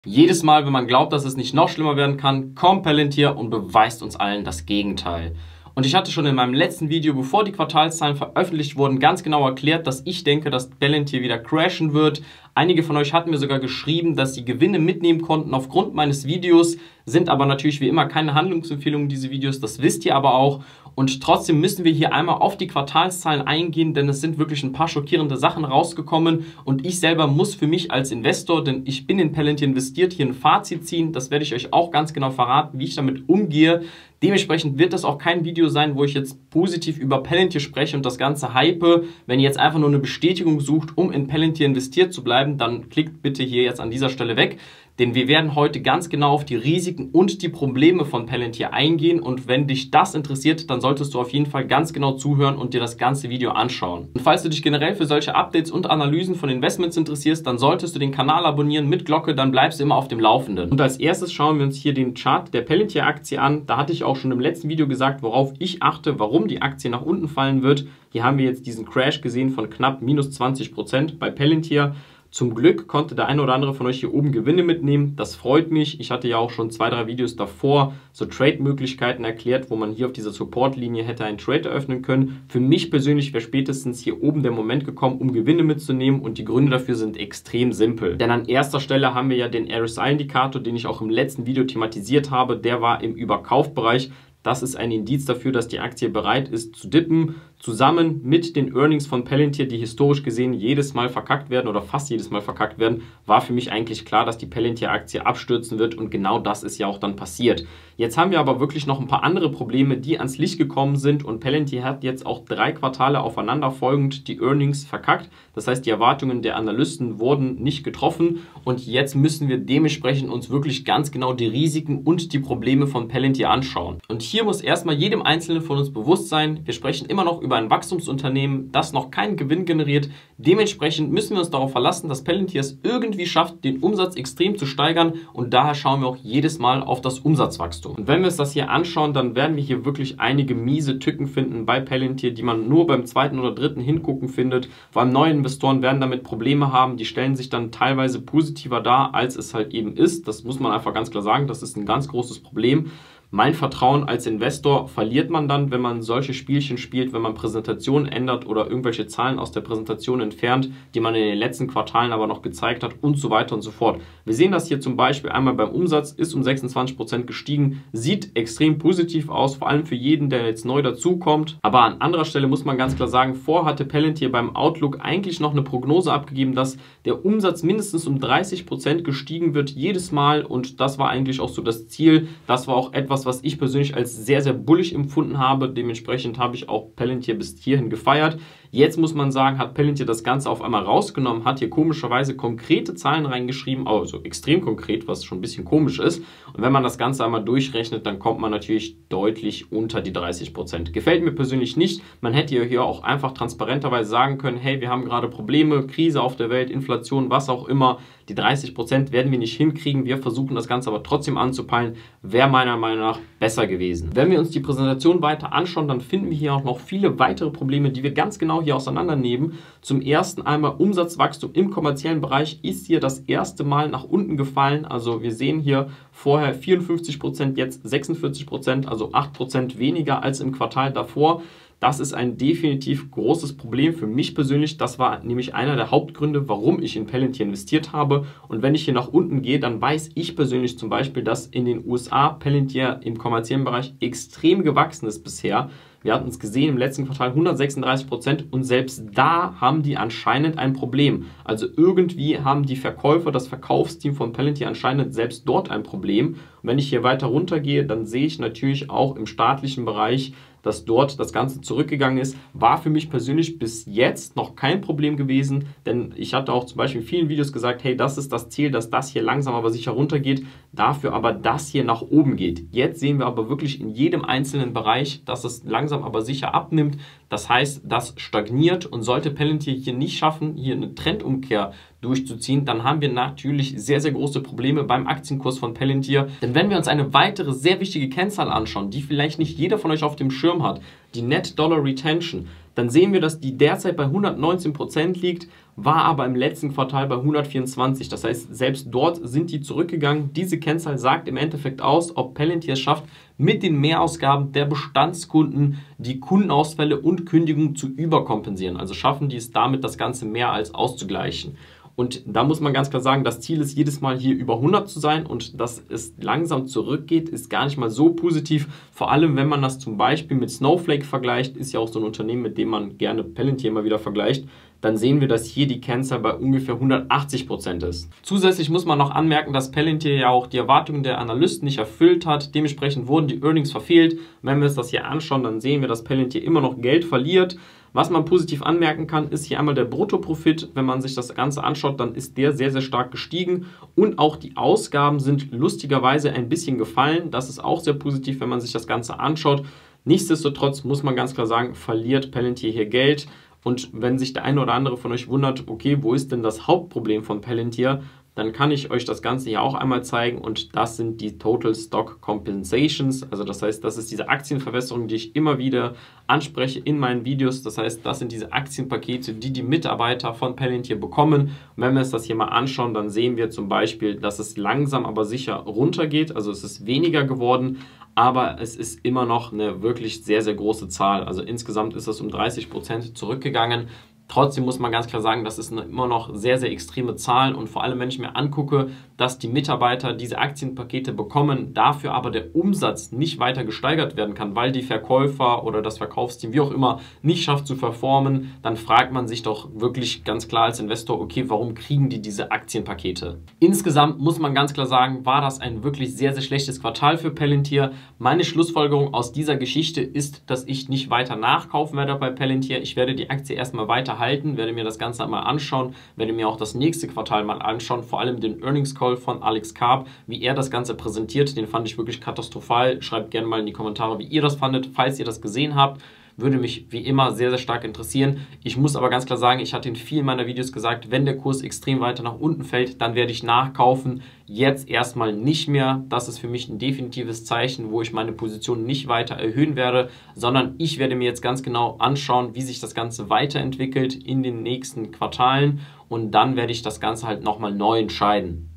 Jedes Mal, wenn man glaubt, dass es nicht noch schlimmer werden kann, kommt Palantir und beweist uns allen das Gegenteil. Und ich hatte schon in meinem letzten Video, bevor die Quartalszahlen veröffentlicht wurden, ganz genau erklärt, dass ich denke, dass Palantir wieder crashen wird. Einige von euch hatten mir sogar geschrieben, dass sie Gewinne mitnehmen konnten aufgrund meines Videos, sind aber natürlich wie immer keine Handlungsempfehlungen, diese Videos, das wisst ihr aber auch. Und trotzdem müssen wir hier einmal auf die Quartalszahlen eingehen, denn es sind wirklich ein paar schockierende Sachen rausgekommen und ich selber muss für mich als Investor, denn ich bin in Palantir investiert, hier ein Fazit ziehen. Das werde ich euch auch ganz genau verraten, wie ich damit umgehe. Dementsprechend wird das auch kein Video sein, wo ich jetzt positiv über Palantir spreche und das Ganze hype. Wenn ihr jetzt einfach nur eine Bestätigung sucht, um in Palantir investiert zu bleiben, dann klickt bitte hier jetzt an dieser Stelle weg. Denn wir werden heute ganz genau auf die Risiken und die Probleme von Palantir eingehen. Und wenn dich das interessiert, dann solltest du auf jeden Fall ganz genau zuhören und dir das ganze Video anschauen. Und falls du dich generell für solche Updates und Analysen von Investments interessierst, dann solltest du den Kanal abonnieren mit Glocke, dann bleibst du immer auf dem Laufenden. Und als erstes schauen wir uns hier den Chart der Palantir-Aktie an. Da hatte ich auch schon im letzten Video gesagt, worauf ich achte, warum die Aktie nach unten fallen wird. Hier haben wir jetzt diesen Crash gesehen von knapp minus 20% bei Palantir. Zum Glück konnte der eine oder andere von euch hier oben Gewinne mitnehmen. Das freut mich. Ich hatte ja auch schon 2-3 Videos davor so Trade-Möglichkeiten erklärt, wo man hier auf dieser Support-Linie hätte einen Trade eröffnen können. Für mich persönlich wäre spätestens hier oben der Moment gekommen, um Gewinne mitzunehmen und die Gründe dafür sind extrem simpel. Denn an erster Stelle haben wir ja den RSI-Indikator, den ich auch im letzten Video thematisiert habe. Der war im Überkaufbereich. Das ist ein Indiz dafür, dass die Aktie bereit ist zu dippen, zusammen mit den Earnings von Palantir, die historisch gesehen jedes Mal verkackt werden oder fast jedes Mal verkackt werden, war für mich eigentlich klar, dass die Palantir-Aktie abstürzen wird und genau das ist ja auch dann passiert. Jetzt haben wir aber wirklich noch ein paar andere Probleme, die ans Licht gekommen sind und Palantir hat jetzt auch 3 Quartale aufeinanderfolgend die Earnings verkackt. Das heißt, die Erwartungen der Analysten wurden nicht getroffen und jetzt müssen wir dementsprechend uns wirklich ganz genau die Risiken und die Probleme von Palantir anschauen. Und hier muss erstmal jedem Einzelnen von uns bewusst sein, wir sprechen immer noch über ein Wachstumsunternehmen, das noch keinen Gewinn generiert. Dementsprechend müssen wir uns darauf verlassen, dass Palantir es irgendwie schafft, den Umsatz extrem zu steigern und daher schauen wir auch jedes Mal auf das Umsatzwachstum. Und wenn wir uns das hier anschauen, dann werden wir hier wirklich einige miese Tücken finden bei Palantir, die man nur beim 2. oder 3. Hingucken findet. Vor allem neue Investoren werden damit Probleme haben, die stellen sich dann teilweise positiver dar, als es halt eben ist. Das muss man einfach ganz klar sagen, das ist ein ganz großes Problem. Mein Vertrauen als Investor verliert man dann, wenn man solche Spielchen spielt, wenn man Präsentationen ändert oder irgendwelche Zahlen aus der Präsentation entfernt, die man in den letzten Quartalen aber noch gezeigt hat und so weiter und so fort. Wir sehen das hier zum Beispiel einmal beim Umsatz, ist um 26% gestiegen, sieht extrem positiv aus, vor allem für jeden, der jetzt neu dazukommt. Aber an anderer Stelle muss man ganz klar sagen, vorher hatte Palantir beim Outlook eigentlich noch eine Prognose abgegeben, dass der Umsatz mindestens um 30% gestiegen wird jedes Mal und das war eigentlich auch so das Ziel. Das war auch etwas, was ich persönlich als sehr, sehr bullig empfunden habe. Dementsprechend habe ich auch Palantir bis hierhin gefeiert. Jetzt muss man sagen, hat Palantir das Ganze auf einmal rausgenommen, hat hier komischerweise konkrete Zahlen reingeschrieben, also extrem konkret, was schon ein bisschen komisch ist. Und wenn man das Ganze einmal durchrechnet, dann kommt man natürlich deutlich unter die 30%. Gefällt mir persönlich nicht. Man hätte hier auch einfach transparenterweise sagen können, hey, wir haben gerade Probleme, Krise auf der Welt, Inflation, was auch immer. Die 30% werden wir nicht hinkriegen. Wir versuchen das Ganze aber trotzdem anzupeilen. Wäre meiner Meinung nach besser gewesen. Wenn wir uns die Präsentation weiter anschauen, dann finden wir hier auch noch viele weitere Probleme, die wir ganz genau hier auseinandernehmen. Zum ersten einmal Umsatzwachstum im kommerziellen Bereich ist hier das erste Mal nach unten gefallen. Also wir sehen hier vorher 54%, jetzt 46%, also 8% weniger als im Quartal davor. Das ist ein definitiv großes Problem für mich persönlich. Das war nämlich einer der Hauptgründe, warum ich in Palantir investiert habe. Und wenn ich hier nach unten gehe, dann weiß ich persönlich zum Beispiel, dass in den USA Palantir im kommerziellen Bereich extrem gewachsen ist bisher. Wir hatten es gesehen im letzten Quartal 136% und selbst da haben die anscheinend ein Problem. Also irgendwie haben die Verkäufer, das Verkaufsteam von Palantir anscheinend selbst dort ein Problem. Und wenn ich hier weiter runter gehe, dann sehe ich natürlich auch im staatlichen Bereich, dass dort das Ganze zurückgegangen ist, war für mich persönlich bis jetzt noch kein Problem gewesen, denn ich hatte auch zum Beispiel in vielen Videos gesagt, hey, das ist das Ziel, dass das hier langsam aber sicher runtergeht, dafür aber das hier nach oben geht. Jetzt sehen wir aber wirklich in jedem einzelnen Bereich, dass es langsam aber sicher abnimmt. Das heißt, das stagniert und sollte Palantir hier nicht schaffen, hier eine Trendumkehr durchzuziehen, dann haben wir natürlich sehr, sehr große Probleme beim Aktienkurs von Palantir. Denn wenn wir uns eine weitere sehr wichtige Kennzahl anschauen, die vielleicht nicht jeder von euch auf dem Schirm hat, die Net Dollar Retention, dann sehen wir, dass die derzeit bei 119% liegt war aber im letzten Quartal bei 124. Das heißt, selbst dort sind die zurückgegangen. Diese Kennzahl sagt im Endeffekt aus, ob Palantir es schafft, mit den Mehrausgaben der Bestandskunden die Kundenausfälle und Kündigungen zu überkompensieren. Also schaffen die es damit, das Ganze mehr als auszugleichen. Und da muss man ganz klar sagen, das Ziel ist jedes Mal hier über 100 zu sein, und dass es langsam zurückgeht, ist gar nicht mal so positiv. Vor allem, wenn man das zum Beispiel mit Snowflake vergleicht, ist ja auch so ein Unternehmen, mit dem man gerne Palantir immer wieder vergleicht, dann sehen wir, dass hier die Kennzahl bei ungefähr 180% ist. Zusätzlich muss man noch anmerken, dass Palantir ja auch die Erwartungen der Analysten nicht erfüllt hat. Dementsprechend wurden die Earnings verfehlt. Wenn wir uns das hier anschauen, dann sehen wir, dass Palantir immer noch Geld verliert. Was man positiv anmerken kann, ist hier einmal der Bruttoprofit. Wenn man sich das Ganze anschaut, dann ist der sehr, sehr stark gestiegen, und auch die Ausgaben sind lustigerweise ein bisschen gefallen. Das ist auch sehr positiv, wenn man sich das Ganze anschaut. Nichtsdestotrotz muss man ganz klar sagen, verliert Palantir hier Geld. Und wenn sich der eine oder andere von euch wundert, okay, wo ist denn das Hauptproblem von Palantir, dann kann ich euch das Ganze hier auch einmal zeigen, und das sind die Total Stock Compensations. Also das heißt, das ist diese Aktienverwässerung, die ich immer wieder anspreche in meinen Videos. Das heißt, das sind diese Aktienpakete, die die Mitarbeiter von Palantir bekommen. Und wenn wir uns das hier mal anschauen, dann sehen wir zum Beispiel, dass es langsam aber sicher runtergeht. Also es ist weniger geworden, aber es ist immer noch eine wirklich sehr, sehr große Zahl. Also insgesamt ist das um 30% zurückgegangen. Trotzdem muss man ganz klar sagen, das ist immer noch sehr, sehr extreme Zahlen, und vor allem, wenn ich mir angucke, dass die Mitarbeiter diese Aktienpakete bekommen, dafür aber der Umsatz nicht weiter gesteigert werden kann, weil die Verkäufer oder das Verkaufsteam, wie auch immer, nicht schafft zu performen, dann fragt man sich doch wirklich ganz klar als Investor, okay, warum kriegen die diese Aktienpakete? Insgesamt muss man ganz klar sagen, war das ein wirklich sehr, sehr schlechtes Quartal für Palantir. Meine Schlussfolgerung aus dieser Geschichte ist, dass ich nicht weiter nachkaufen werde bei Palantir. Ich werde die Aktie erstmal weiter halten, werde mir das Ganze mal anschauen, werde mir auch das nächste Quartal mal anschauen, vor allem den Earnings Call von Alex Karp, wie er das Ganze präsentiert, den fand ich wirklich katastrophal. Schreibt gerne mal in die Kommentare, wie ihr das fandet, falls ihr das gesehen habt. Würde mich wie immer sehr, sehr stark interessieren. Ich muss aber ganz klar sagen, ich hatte in vielen meiner Videos gesagt, wenn der Kurs extrem weiter nach unten fällt, dann werde ich nachkaufen. Jetzt erstmal nicht mehr. Das ist für mich ein definitives Zeichen, wo ich meine Position nicht weiter erhöhen werde, sondern ich werde mir jetzt ganz genau anschauen, wie sich das Ganze weiterentwickelt in den nächsten Quartalen, und dann werde ich das Ganze halt nochmal neu entscheiden.